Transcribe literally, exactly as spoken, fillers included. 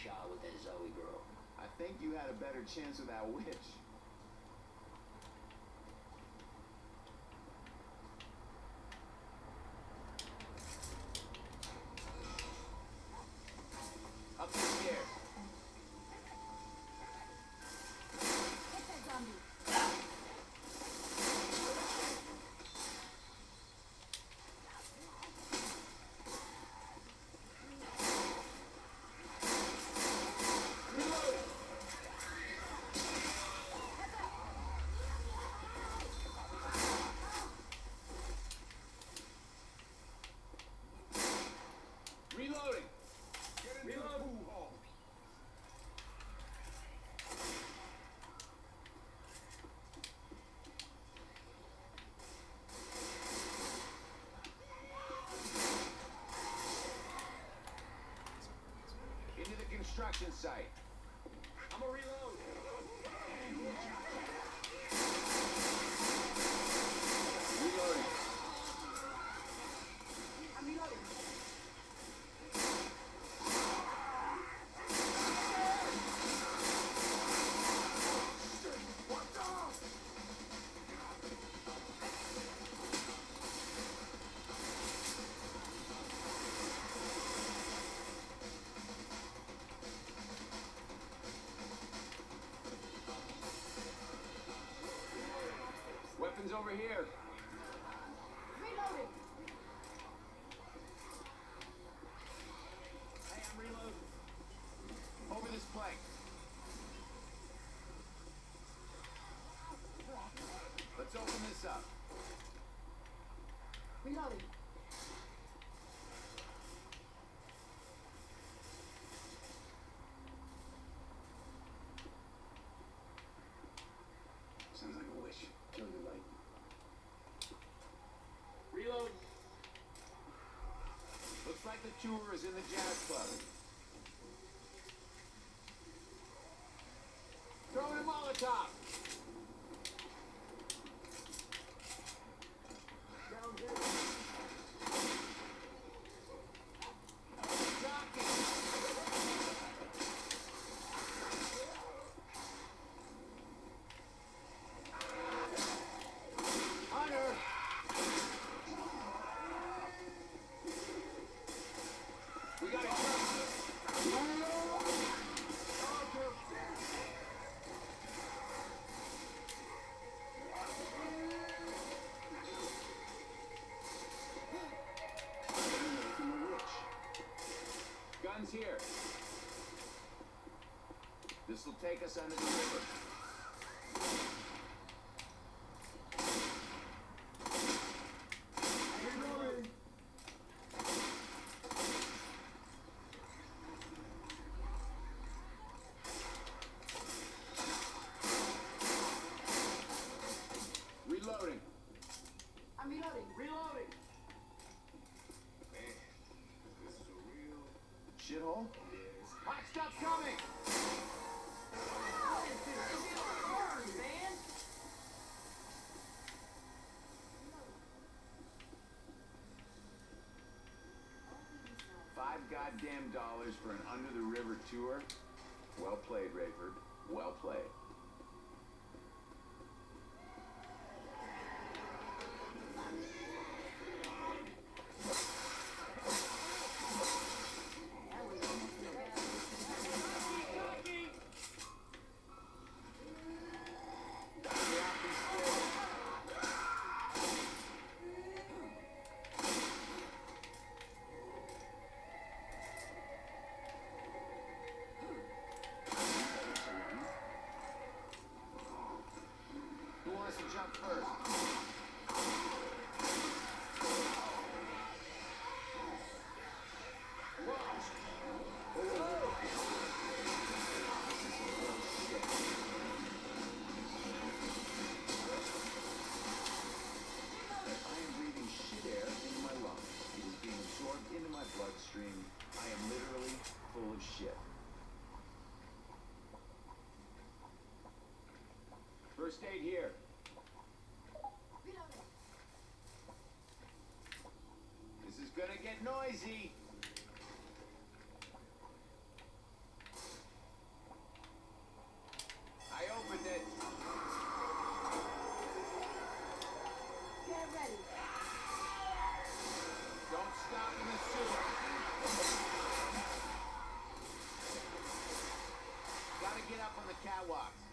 shot with that Zoe girl. I think you had a better chance with that witch. Up the stairs. Hit that zombie. Reloading. Get into Reload. the pool hall. Into the construction site. I'm gonna reload. Reloading. I'm reloading. Weapons over here. Reloading. Hey, I'm reloading. Over this plank. Let's open this up. Reloading. Sounds like a wish. Kill your light. Reload. Looks like the tour is in the jazz club. Throwing a Molotov. Down there. Jockey. Hunter. We got a Guns here. This will take us under the river. Reloading. Reloading. I'm reloading. Reloading. Man, this is a real shithole. Hot stuff coming. Man. Five goddamn dollars for an under the river tour. Well played, Rayford. Well played. Who wants to jump first? I am breathing shit air into my lungs. It is being absorbed into my bloodstream. I am literally full of shit. First aid here. Reloading. This is gonna get noisy. up on the catwalks.